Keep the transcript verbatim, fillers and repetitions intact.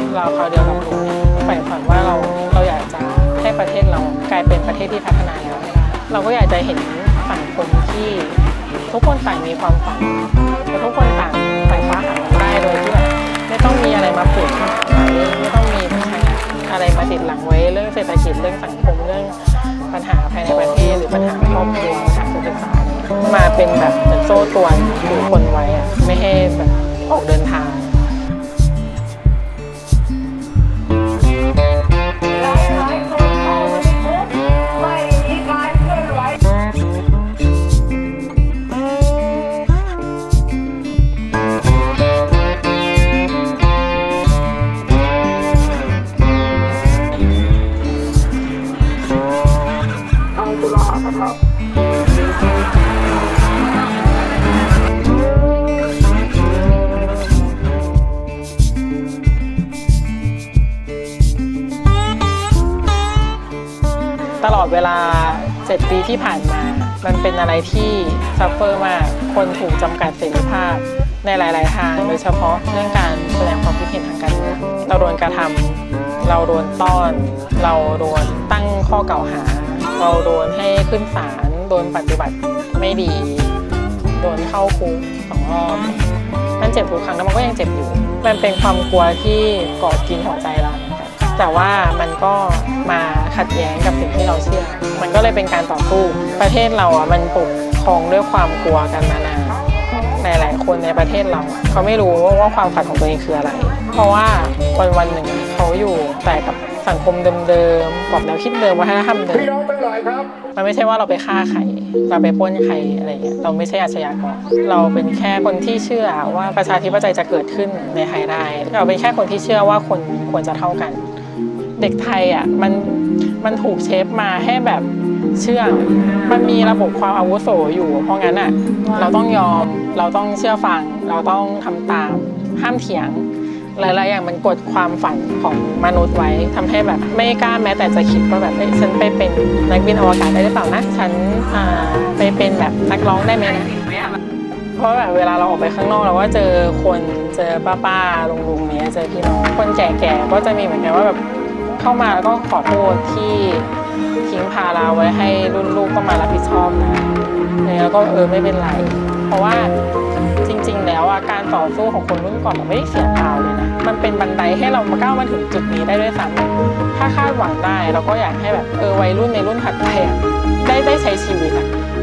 เราเขาเดียวกับลุงใฝ่ฝันว่าเราเราอยากจะให้ประเทศเรากลายเป็นประเทศที่พัฒนาแล้วให้ได้เราก็อยากจะเห็นสังคมที่ทุกคนต่างมีความฝันและทุกคนต่างใฝ่ฝันได้โดยที่แบบไม่ต้องมีอะไรมาผูกไว้ไม่ต้องมีอะไรมาติดหลังไว้เรื่องเศรษฐกิจเรื่องสังคมเรื่องปัญหาภายในประเทศหรือปัญหาครอบครัวปัญหาการศึกษามาเป็นแบบเหมือนโซ่ตรวนถือคนไว้อะไม่ให้แบบออกเดินทางตลอดเวลาเจ็ดปีที่ผ่านมามันเป็นอะไรที่ซัฟเฟอร์มากคนถูกจำกัดเสรีภาพในหลายๆทางโดยเฉพาะเรื่องการแสดงความคิดเห็นทางการเมืองเราโดนกระทำเราโดนต้อนเราโดนตั้งข้อกล่าวหาเราโดนให้ขึ้นศาลโดนปฏิบัติไม่ดีโดนเข้าคุกสองรอบมันเจ็บทุกครั้งแล้วมันก็ยังเจ็บอยู่มันเป็นความกลัวที่กอดกินหัวใจเราแต่ว่ามันก็มาขัดแย้งกับสิ่งที่เราเชื่อมันก็เลยเป็นการต่อสู้ประเทศเราอ่ะมันปกครองด้วยความกลัวกันมานานหลายๆคนในประเทศเราเขาไม่รู้ว่าความฝันของตัวเองคืออะไรเพราะว่าวันวันหนึ่งเขาอยู่แต่กับสังคมเดิมๆกรอบแนวคิดเดิมวัฒนธรรมเดิมมันไม่ใช่ว่าเราไปฆ่าใครเราไปปล้นใครอะไรเงี้ยเราไม่ใช่อาชญากรเราเป็นแค่คนที่เชื่อว่าประชาธิปไตยจะเกิดขึ้นในไทยได้เราเป็นแค่คนที่เชื่อว่าคนควรจะเท่ากันเด็กไทยอ่ะมันมันถูกเชฟมาให้แบบเชื่อมันมีระบบความอาวุโสอยู่เพราะงั้นอ่ะเราต้องยอมเราต้องเชื่อฟังเราต้องทำตามห้ามเถียงหลายๆอย่างมันกดความฝันของมนุษย์ไว้ทำให้แบบไม่กล้าแม้แต่จะคิดว่าแบบฉันไปเป็นนักบินอวกาศได้หรือเปล่านะฉันไปเป็นแบบนักร้องได้ไหมนะเพราะแบบเวลาเราออกไปข้างนอกเราก็เจอคนเจอป้าๆลุงๆเนี้ยเจอพี่น้องคนแก่ๆก็จะมีเหมือนกันว่าแบบเข้ามาแล้วก็ขอโทษที่ทิ้งภาระไว้ให้รุ่นลูกต้องมารับผิดชอบนะแล้วก็เออไม่เป็นไรเพราะว่าจริงๆแล้วการต่อสู้ของคนรุ่นก่อนมันไม่ได้เสียเปล่าเลยนะมันเป็นบันไดให้เรามาก้าวมาถึงจุดนี้ได้ด้วยซ้ำถ้าคาดหวังได้เราก็อยากให้แบบเออวัยรุ่นในรุ่นถัดไปได้ได้ใช้ชีวิตอะ